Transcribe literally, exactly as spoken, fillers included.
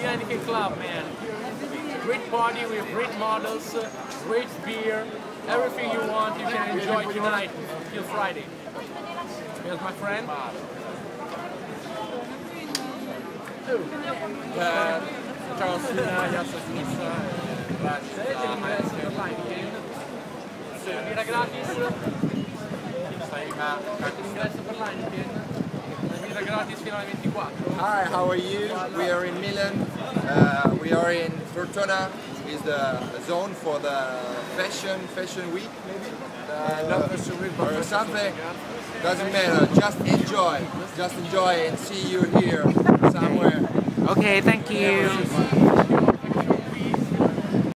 the Heineken Club, man. Great party with great models, great beer, everything you want you can enjoy tonight till Friday. Here's my friend. Ciao Sina, Smith, grazie a Heineken. Birra gratis. Ingresso per l'Heineken. Birra gratis fino alle ventiquattro. Hi, how are you? We are in Milan. Uh, we are in Tortona. Is the zone for the fashion fashion week, maybe? Uh, Not fashion week, but or something. Doesn't matter. Just enjoy. Just enjoy and see you here somewhere. Okay, thank you.